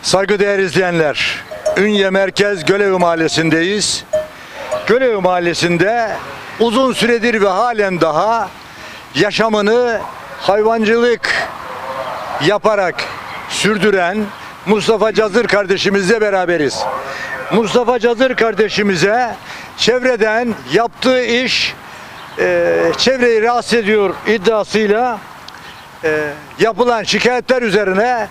Saygıdeğer izleyenler, Ünye Merkez Gölevi Mahallesi'ndeyiz. Gölevi Mahallesi'nde uzun süredir ve halen daha yaşamını hayvancılık yaparak sürdüren Mustafa Cazır kardeşimizle beraberiz. Mustafa Cazır kardeşimize çevreden yaptığı iş çevreyi rahatsız ediyor iddiasıyla yapılan şikayetler üzerine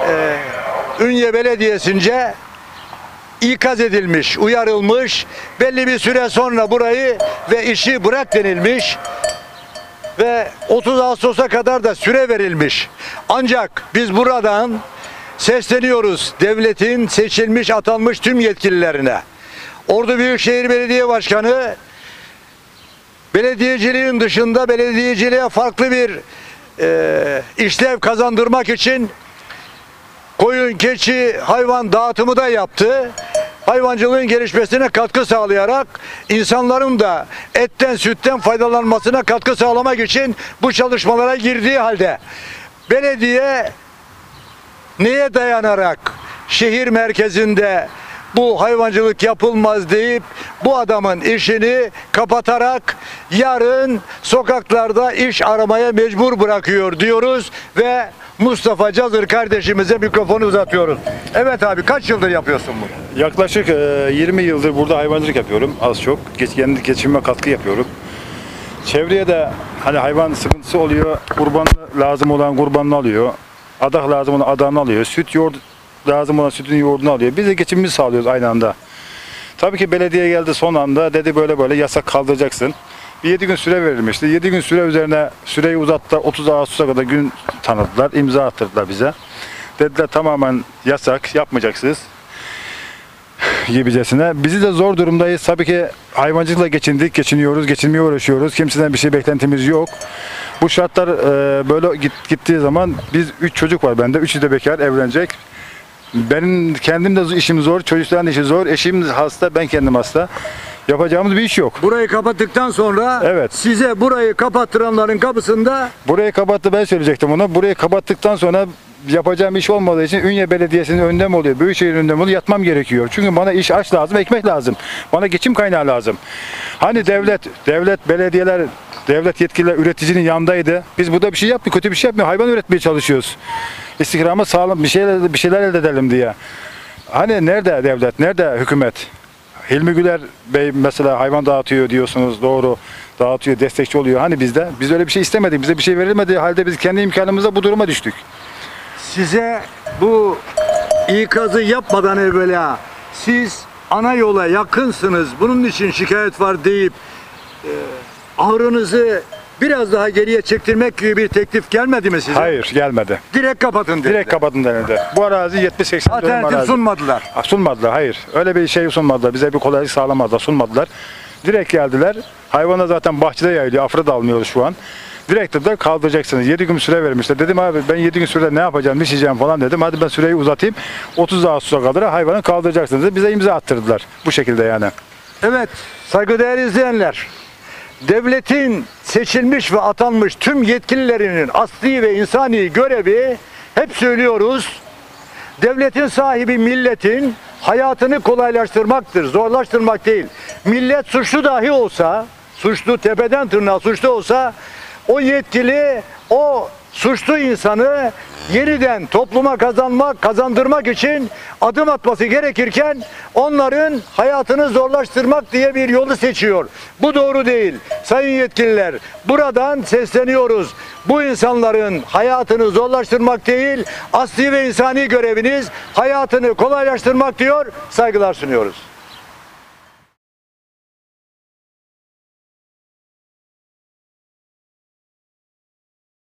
Ünye Belediyesi'nce ikaz edilmiş, uyarılmış, belli bir süre sonra burayı ve işi bırak denilmiş ve 30 Ağustos'a kadar da süre verilmiş. Ancak biz buradan sesleniyoruz devletin seçilmiş, atanmış tüm yetkililerine. Ordu Büyükşehir Belediye Başkanı belediyeciliğin dışında belediyeciliğe farklı bir işlev kazandırmak için koyun, keçi, hayvan dağıtımı da yaptı. Hayvancılığın gelişmesine katkı sağlayarak insanların da etten, sütten faydalanmasına katkı sağlamak için bu çalışmalara girdiği halde belediye neye dayanarak şehir merkezinde bu hayvancılık yapılmaz deyip bu adamın işini kapatarak yarın sokaklarda iş aramaya mecbur bırakıyor diyoruz ve Mustafa Cazır kardeşimize mikrofonu uzatıyoruz. Evet abi, kaç yıldır yapıyorsun bunu? Yaklaşık 20 yıldır burada hayvancılık yapıyorum az çok. Kendi geçimime katkı yapıyorum. Çevreye de hani hayvan sıkıntısı oluyor. Kurban lazım olan kurbanını alıyor. Adak lazım olan adağını alıyor. Süt, yoğurt lazım olan sütün yoğurdunu alıyor. Biz de geçimimizi sağlıyoruz aynı anda. Tabii ki belediye geldi son anda, dedi böyle yasak kaldıracaksın. Bir 7 gün süre verilmişti. 7 gün süre üzerine süreyi uzattılar. 30 Ağustos'a kadar gün tanıdılar. İmza attırdılar bize. Dediler tamamen yasak, yapmayacaksınız gibicesine. Bizi de zor durumdayız. Tabii ki hayvancılıkla geçiniyoruz, geçinmeye uğraşıyoruz. Kimseden bir şey beklentimiz yok. Bu şartlar böyle gittiği zaman biz 3 çocuk var bende. 3'ü de bekar, evlenecek. Benim kendim de işim zor, çocukların işi zor. Eşim hasta, ben kendim hasta. Yapacağımız bir iş yok. Burayı kapattıktan sonra evet, size burayı kapattıranların kapısında... Burayı kapattı, ben söyleyecektim ona. Burayı kapattıktan sonra yapacağım iş olmadığı için Ünye Belediyesi'nin önünde mi oluyor, Büyükşehir'in önünde mi oluyor, yatmam gerekiyor. Çünkü bana iş aç lazım, ekmek lazım. Bana geçim kaynağı lazım. Hani devlet, belediyeler, devlet yetkililer üreticinin yanındaydı. Biz burada bir şey yapmıyoruz, kötü bir şey yapmıyoruz. Hayvan üretmeye çalışıyoruz. İstikrama sağlam bir şeyler elde edelim diye. Hani nerede devlet, nerede hükümet? Hilmi Güler Bey mesela hayvan dağıtıyor diyorsunuz, doğru, dağıtıyor, destekçi oluyor. Hani biz öyle bir şey istemedik, bize bir şey verilmediği halde biz kendi imkanımızla bu duruma düştük. Size bu ikazı yapmadan evvela siz ana yola yakınsınız, bunun için şikayet var deyip ahırınızı biraz daha geriye çektirmek gibi bir teklif gelmedi mi size? Hayır, gelmedi. Direkt kapatın dediler. Direkt kapatın denildi. Bu arazi 70-80 dönüm arazi. Alternatif sunmadılar. Sunmadılar, hayır. Öyle bir şey sunmadılar. Bize bir kolaylık sağlamadılar, sunmadılar. Direkt geldiler. Hayvanlar zaten bahçede yayılıyor. Afra da almıyoruz şu an. Direkt dediler kaldıracaksınız. 7 gün süre vermişler. Dedim abi ben 7 gün sürede ne yapacağım, düşeceğim falan dedim. Hadi ben süreyi uzatayım. 30 Ağustos'a kadar hayvanı kaldıracaksınız dedi. Bize imza attırdılar. Bu şekilde yani. Evet, saygıdeğer izleyenler. Devletin seçilmiş ve atanmış tüm yetkililerinin asli ve insani görevi, hep söylüyoruz, devletin sahibi milletin hayatını kolaylaştırmaktır, zorlaştırmak değil. Millet suçlu dahi olsa, suçlu tepeden tırnağa suçlu olsa, o yetkili o suçlu insanı yeniden topluma kazandırmak için adım atması gerekirken onların hayatını zorlaştırmak diye bir yolu seçiyor. Bu doğru değil. Sayın yetkililer, buradan sesleniyoruz. Bu insanların hayatını zorlaştırmak değil, asli ve insani göreviniz hayatını kolaylaştırmak diyor, saygılar sunuyoruz.